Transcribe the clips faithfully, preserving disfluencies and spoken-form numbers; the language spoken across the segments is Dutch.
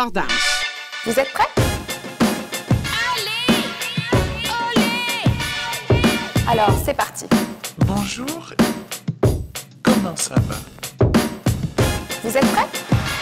Dag dames. Vous êtes prêts? Allez! Olé! Alors, c'est parti. Bonjour. Comment ça va? Vous êtes prêts?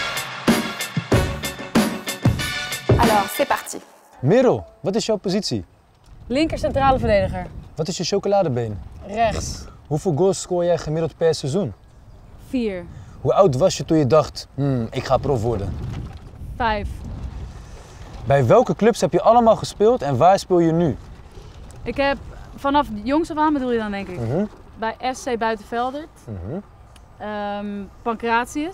Alors, c'est parti. Merel, wat is jouw positie? Linker centrale verdediger. Wat is je chocoladebeen? Rechts. Hoeveel goals scoor jij gemiddeld per seizoen? Vier. Hoe oud was je toen je dacht, hmm, ik ga prof worden? Vijf. Bij welke clubs heb je allemaal gespeeld en waar speel je nu? Ik heb vanaf jongs af aan, bedoel je dan denk ik, Mhm. bij F C Buitenveldert, Mhm. ehm, Pancratius,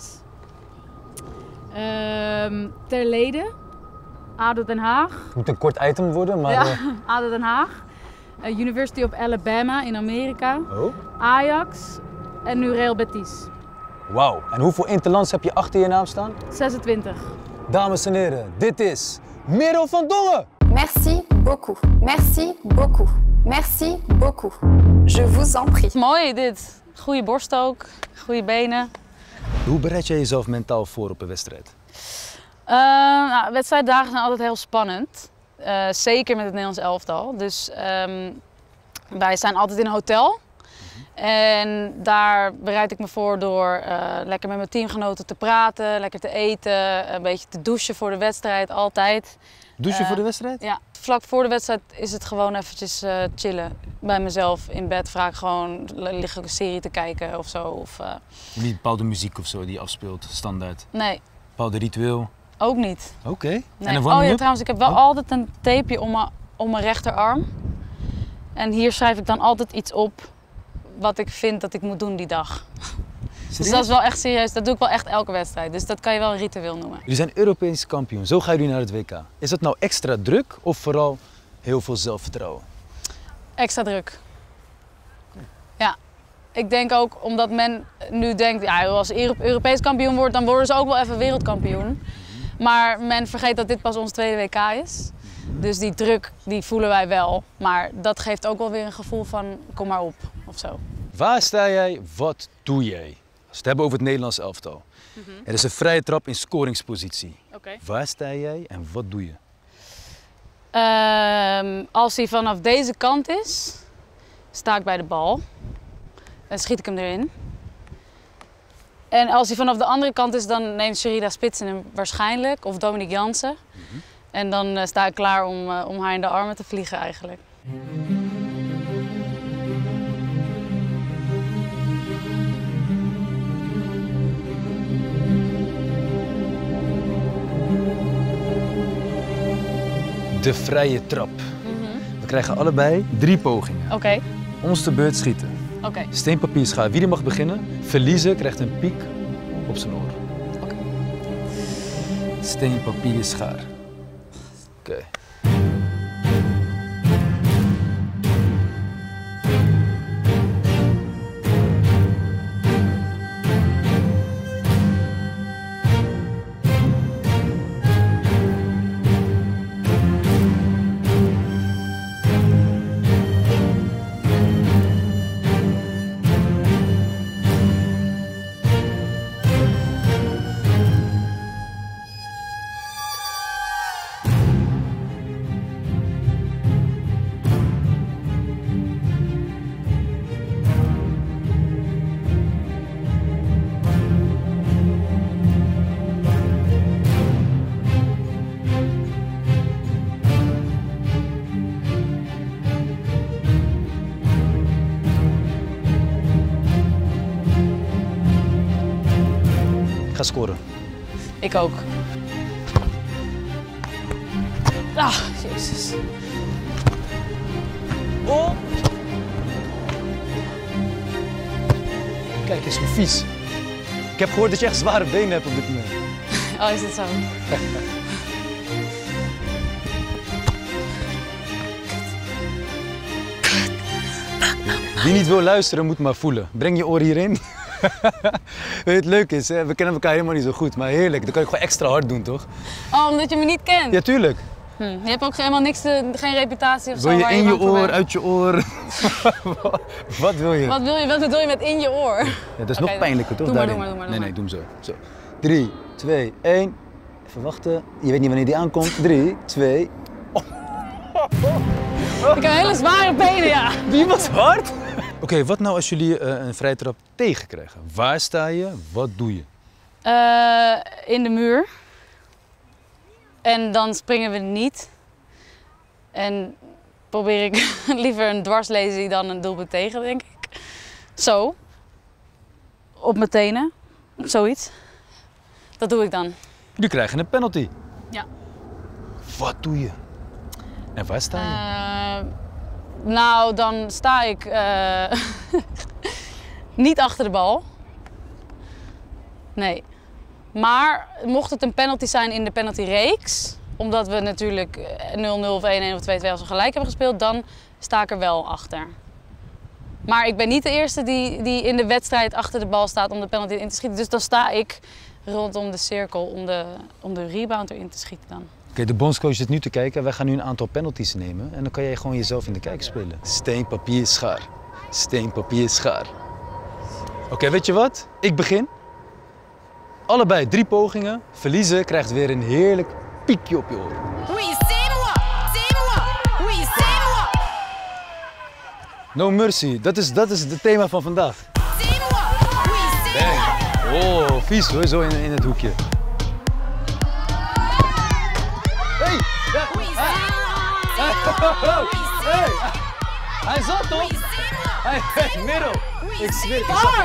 ehm, Terlede, A D O Den Haag, Het moet een kort item worden, maar... ja, eh, A D O Den Haag, eh, University of Alabama in Amerika, Oh, Ajax en nu Real Betis. wauw. En hoeveel interlands heb je achter je naam staan? zesentwintig. Dames en heren, dit is Merel van Dongen! Merci beaucoup. Merci beaucoup. Merci beaucoup. Je vous en prie. Mooi dit. Goede borst ook, goede benen. Hoe bereid jij jezelf mentaal voor op een wedstrijd? Uh, nou, wedstrijddagen zijn altijd heel spannend. Uh, zeker met het Nederlands elftal. Dus um, wij zijn altijd in een hotel. En daar bereid ik me voor door uh, lekker met mijn teamgenoten te praten, lekker te eten, een beetje te douchen voor de wedstrijd, altijd. Douche je Uh, voor de wedstrijd? Ja, vlak voor de wedstrijd is het gewoon eventjes uh, chillen. Bij mezelf in bed vaak gewoon liggen een serie te kijken of zo. Of, uh... Niet bepaalde muziek of zo die afspeelt, standaard? Nee, Bepaalde ritueel? ook niet. Oké. Okay. Nee. En een Oh warming ja, up? trouwens, ik heb wel Oh. altijd een tapeje om mijn, om mijn rechterarm. En hier schrijf ik dan altijd iets op wat ik vind dat ik moet doen die dag. Dus dat is wel echt serieus, dat doe ik wel echt elke wedstrijd. Dus dat kan je wel een ritueel noemen. Jullie zijn Europees kampioen, zo gaan jullie naar het W K. Is dat nou extra druk of vooral heel veel zelfvertrouwen? Extra druk. Ja. Ik denk ook omdat men nu denkt, ja, als Euro- Europees kampioen wordt, dan worden ze ook wel even wereldkampioen. Maar men vergeet dat dit pas ons tweede W K is. Dus die druk, die voelen wij wel. Maar dat geeft ook wel weer een gevoel van, kom maar op, of zo. Waar sta jij, wat doe jij? Als we het hebben over het Nederlands elftal. Mm-hmm. Er is een vrije trap in scoringspositie. Oké. Waar sta jij en wat doe je? Ehm, als hij vanaf deze kant is, sta ik bij de bal. En schiet ik hem erin. En als hij vanaf de andere kant is, dan neemt Sherida Spitsen hem waarschijnlijk. Of Dominique Jansen. Mhm. En dan uh, sta ik klaar om, uh, om haar in de armen te vliegen eigenlijk. De vrije trap. Mm-hmm. We krijgen allebei drie pogingen. Oké, okay. Ons de beurt schieten. oké. Okay. Steen, papier, schaar. Wie er mag beginnen, verliezen krijgt een piek op zijn oor. Oké. Okay. Steen, papier, schaar. Oké. Okay. Ik ga scoren. Ik ook. Ah, jezus. Oh! Kijk eens hoe vies. Ik heb gehoord dat je echt zware benen hebt op dit moment. Oh, is dat zo? Wie niet wil luisteren, moet maar voelen. Breng je oor hierin. Weet je, het leuk is, hè? We kennen elkaar helemaal niet zo goed, maar heerlijk. Dan kan ik gewoon extra hard doen, toch? Oh, omdat je me niet kent? Ja, tuurlijk. Hm. Je hebt ook helemaal niks, te, geen reputatie of zo. Wil je waar in je bang voor oor, bent? uit je oor? Wat wil je? Wat wil je? Wat bedoel je met in je oor? Ja, dat is Oké, nog pijnlijker, toch? Doe maar, Daarin. doe maar, doe maar. Nee, nee, doe hem zo. Zo. Drie, twee, één. Even wachten. Je weet niet wanneer die aankomt. Drie, twee... Ik heb hele zware benen, ja. Die was hard. Oké, okay, wat nou als jullie uh, een vrije trap tegenkrijgen? Waar sta je? Wat doe je? Uh, in de muur. En dan springen we niet. En probeer ik liever een dwarslazy dan een doelpunt tegen, denk ik. Zo. Op mijn tenen. Zoiets. Dat doe ik dan. Jullie krijgen een penalty. Ja. Wat doe je? En waar sta je? Uh, nou, dan sta ik uh, niet achter de bal. Nee. Maar mocht het een penalty zijn in de penaltyreeks, omdat we natuurlijk nul nul of één één of twee twee als we gelijk hebben gespeeld, dan sta ik er wel achter. Maar ik ben niet de eerste die, die in de wedstrijd achter de bal staat om de penalty in te schieten. Dus dan sta ik rondom de cirkel om de, om de rebound erin te schieten dan. Oké, okay, de bondscoach zit nu te kijken. Wij gaan nu een aantal penalties nemen en dan kan jij gewoon jezelf in de kijker spelen. Steen, papier, schaar. Steen, papier, schaar. Oké, okay, weet je wat? Ik begin. Allebei drie pogingen. Verliezen krijgt weer een heerlijk piekje op je oor. Oui, c'est moi, c'est moi, oui, c'est moi. No mercy, dat is, dat is het thema van vandaag. C'est moi, oui, c'est moi. Oh, vies hoor, zo in, in het hoekje. Hey! Ja. Oui, c'est moi. Hey! Hij zat toch? Hij hey, middel. Ik zweer, ik zag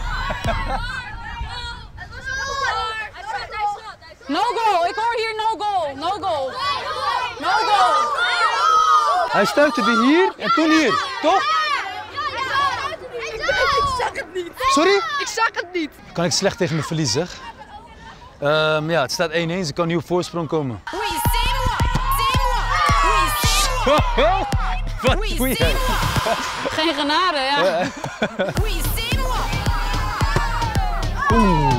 No goal, ik hoor hier no goal, no goal. No goal. Hij stuiterde hier en toen hier, toch? Ik zag het niet. Sorry? Ik zag het niet. Kan ik slecht tegen mijn verlies, zeg. Um, ja, het staat één één, ze kan nu op voorsprong komen. Oui, c'est moi, c'est moi, oui, c'est moi. Wat doe jij? Geen genade, ja. Oui, c'est moi. Oeh.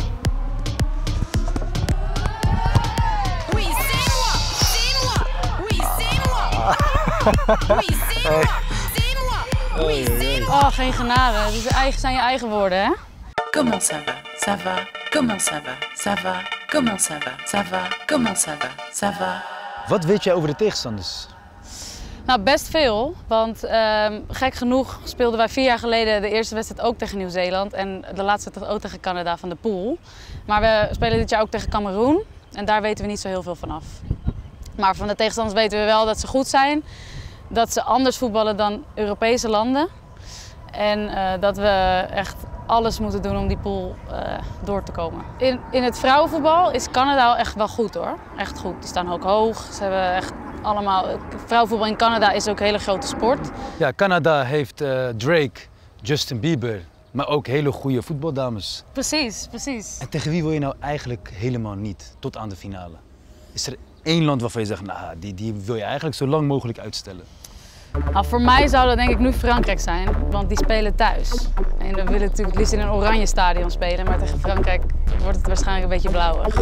Oui, c'est moi, c'est moi. Oui, c'est moi. Oui, c'est moi, c'est moi. Oui, c'est moi. Oh, geen genade. Het is eigen, zijn je eigen woorden, hè? Comment ça va? Ça va? Comment ça va? Ça va? Comment ça va? Ça va? Comment ça va? Ça va? Wat weet jij over de tegenstanders? Nou, best veel. Want uh, gek genoeg speelden wij vier jaar geleden de eerste wedstrijd ook tegen Nieuw-Zeeland. En de laatste wedstrijd ook tegen Canada van de pool. Maar we spelen dit jaar ook tegen Kameroen. En daar weten we niet zo heel veel van af. Maar van de tegenstanders weten we wel dat ze goed zijn. Dat ze anders voetballen dan Europese landen. En uh, dat we echt alles moeten doen om die pool uh, door te komen. In, in het vrouwenvoetbal is Canada echt wel goed hoor. Echt goed. Die staan ook hoog. Ze hebben echt allemaal... Vrouwenvoetbal in Canada is ook een hele grote sport. Ja, Canada heeft uh, Drake, Justin Bieber, maar ook hele goede voetbaldames. Precies, precies. En tegen wie wil je nou eigenlijk helemaal niet tot aan de finale? Is er één land waarvan je zegt, nou, die, die wil je eigenlijk zo lang mogelijk uitstellen? Nou, voor mij zou dat denk ik nu Frankrijk zijn, want die spelen thuis. En dan willen we natuurlijk het liefst in een oranje stadion spelen, maar tegen Frankrijk wordt het waarschijnlijk een beetje blauwig.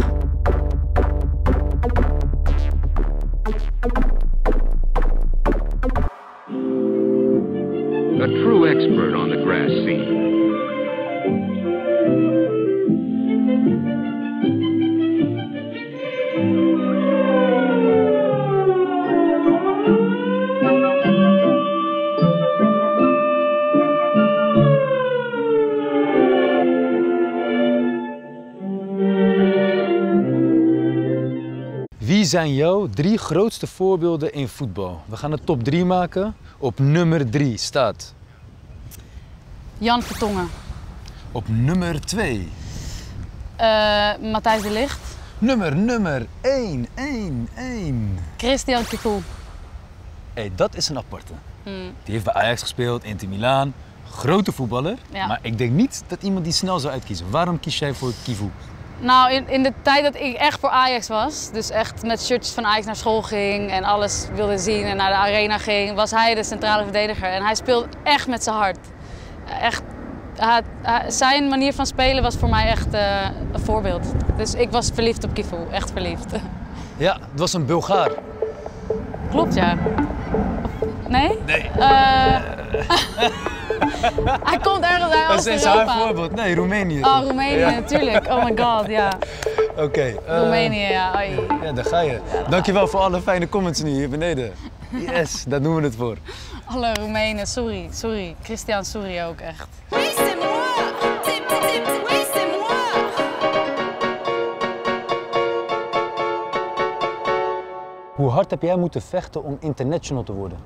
A true expert on the grass scene. Wie zijn jouw drie grootste voorbeelden in voetbal? We gaan de top drie maken. Op nummer drie staat... Jan Vertongen. Op nummer twee. Uh, Matthijs de Ligt. Nummer, nummer één, één, één. Christian Kikou. Hey, dat is een aparte. Hmm. Die heeft bij Ajax gespeeld, Inter Milaan. Grote voetballer. Ja. Maar ik denk niet dat iemand die snel zou uitkiezen. Waarom kies jij voor Kivu? Nou, in, in de tijd dat ik echt voor Ajax was, dus echt met shirtjes van Ajax naar school ging en alles wilde zien en naar de arena ging, was hij de centrale verdediger. En hij speelde echt met zijn hart. Echt, hij, hij, zijn manier van spelen was voor mij echt uh, een voorbeeld. Dus ik was verliefd op Kivu, echt verliefd. Ja, het was een Bulgaar. Klopt, ja. Nee? Nee. Uh, hij komt ergens uit Dat is Oost-Europa. haar voorbeeld. Nee, Roemenië. Oh, Roemenië, Ja. natuurlijk. Oh my god, ja. Oké. Okay, uh, Roemenië, ja. Ai. Ja, daar ga je. Dankjewel voor alle fijne comments nu hier beneden. Yes, daar doen we het voor. Alle Roemenen, sorry, sorry. Christian, sorry ook echt. Oui, c'est moi. Tip, tip, oui, c'est moi. Hoe hard heb jij moeten vechten om international te worden?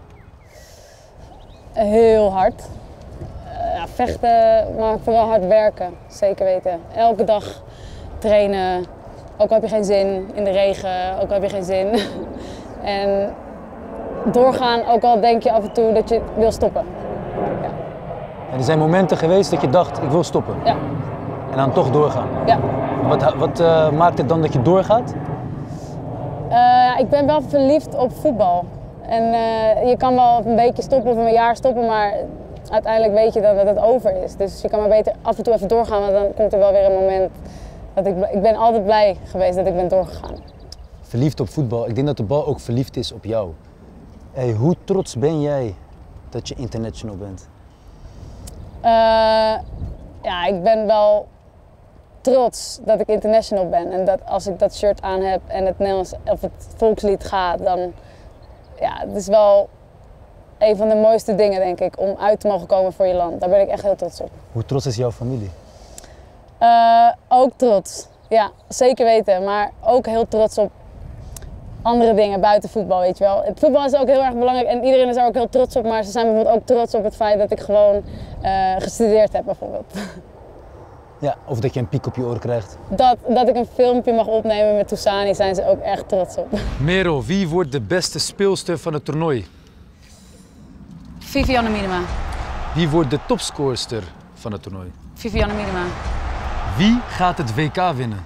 Heel hard. Uh, ja, vechten, maar vooral hard werken, zeker weten. Elke dag trainen, ook al heb je geen zin, in de regen, ook al heb je geen zin. En doorgaan, ook al denk je af en toe dat je wil stoppen. Ja. En er zijn momenten geweest dat je dacht, ik wil stoppen. Ja. En dan toch doorgaan. Ja. Wat, wat uh, maakt het dan dat je doorgaat? Uh, ik ben wel verliefd op voetbal. En uh, je kan wel een beetje stoppen of een jaar stoppen, maar uiteindelijk weet je dat het over is. Dus je kan maar beter af en toe even doorgaan, want dan komt er wel weer een moment dat ik... Ik ben altijd blij geweest dat ik ben doorgegaan. Verliefd op voetbal. Ik denk dat de bal ook verliefd is op jou. Hey, hoe trots ben jij dat je international bent? Uh, ja, ik ben wel trots dat ik international ben. En dat als ik dat shirt aan heb en het Nederlands of het volkslied gaat, dan... Ja, het is wel een van de mooiste dingen, denk ik, om uit te mogen komen voor je land. Daar ben ik echt heel trots op. Hoe trots is jouw familie? Uh, ook trots, ja, zeker weten. Maar ook heel trots op andere dingen buiten voetbal, weet je wel. Het voetbal is ook heel erg belangrijk en iedereen is er ook heel trots op. Maar ze zijn bijvoorbeeld ook trots op het feit dat ik gewoon uh, gestudeerd heb, bijvoorbeeld. Ja, of dat je een piek op je oor krijgt. Dat, dat ik een filmpje mag opnemen met Toussani, zijn ze ook echt trots op. Merel, wie wordt de beste speelster van het toernooi? Vivianne Miedema. Wie wordt de topscorster van het toernooi? Vivianne Miedema. Wie gaat het W K winnen?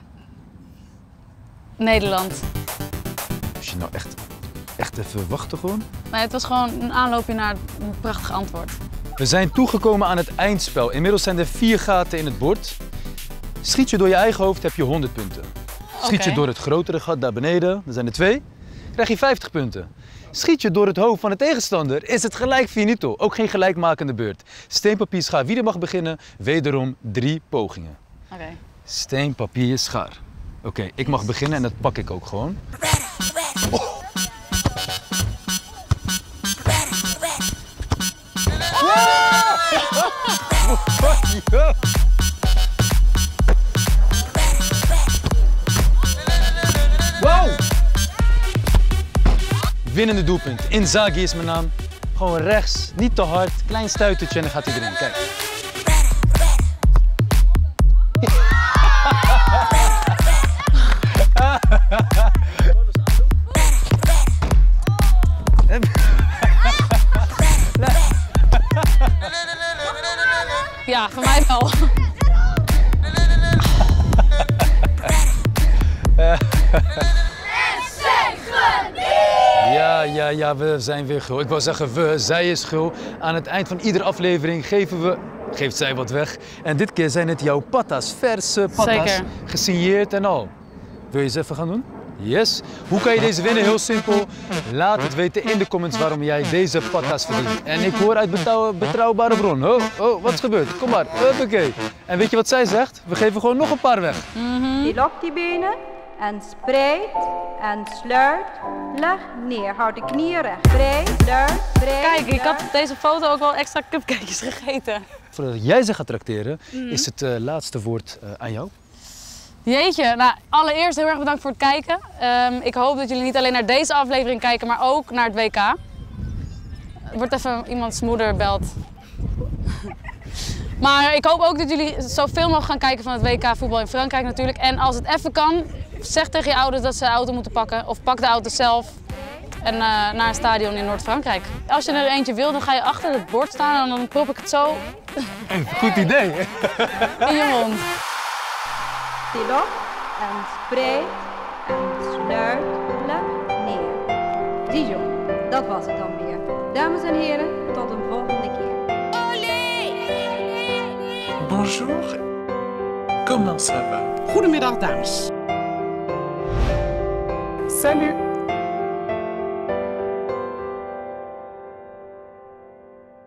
Nederland. Moest je nou echt, echt even wachten gewoon? Nee, het was gewoon een aanloopje naar een prachtig antwoord. We zijn toegekomen aan het eindspel. Inmiddels zijn er vier gaten in het bord. Schiet je door je eigen hoofd, heb je honderd punten. Schiet je Okay. door het grotere gat daar beneden, er zijn er twee, krijg je vijftig punten. Schiet je door het hoofd van de tegenstander, is het gelijk finito. Ook geen gelijkmakende beurt. Steen, papier, schaar. Wie er mag beginnen, wederom drie pogingen. Oké. Okay. Steen, papier, schaar. Oké, okay, ik mag beginnen en dat pak ik ook gewoon. Oh. Wow! Winnende doelpunt. Inzaghi is mijn naam. Gewoon rechts, niet te hard, klein stuitertje en dan gaat hij erin. Kijk. Ja, voor mij wel. Ja, ja, ja, we zijn weer gul. Ik wou zeggen we, zij is gul. Aan het eind van iedere aflevering geven we, geeft zij wat weg. En dit keer zijn het jouw patas, verse patas, Zeker. gesigneerd en al. Wil je eens even gaan doen? Yes. Hoe kan je deze winnen? Heel simpel. Laat het weten in de comments waarom jij deze patas verdient. En ik hoor uit betrouw- betrouwbare bron. Oh, oh, wat is gebeurd? Kom maar. Huppakee. En weet je wat zij zegt? We geven gewoon nog een paar weg. Die lokt die benen en spreid en sluit. Leg neer. Houd de knieën recht. Spreid, sluit, spreid. Kijk, ik had op deze foto ook wel extra cupcakejes gegeten. Voordat jij ze gaat trakteren, is het uh, laatste woord uh, aan jou. Jeetje, nou allereerst heel erg bedankt voor het kijken. Um, ik hoop dat jullie niet alleen naar deze aflevering kijken, maar ook naar het W K. Er wordt even iemands moeder belt. Maar ik hoop ook dat jullie zoveel mogelijk gaan kijken van het W K voetbal in Frankrijk natuurlijk. En als het even kan, zeg tegen je ouders dat ze de auto moeten pakken. Of pak de auto zelf en uh, naar een stadion in Noord-Frankrijk. Als je er eentje wil, dan ga je achter het bord staan en dan prop ik het zo Goed idee. in je mond. Die lokt en spreid en sluit. Leg neer. Ziezo, dat was het dan weer. Dames en heren, tot een volgende keer. Bonjour. Comment ça va? Goedemiddag, dames. Salut.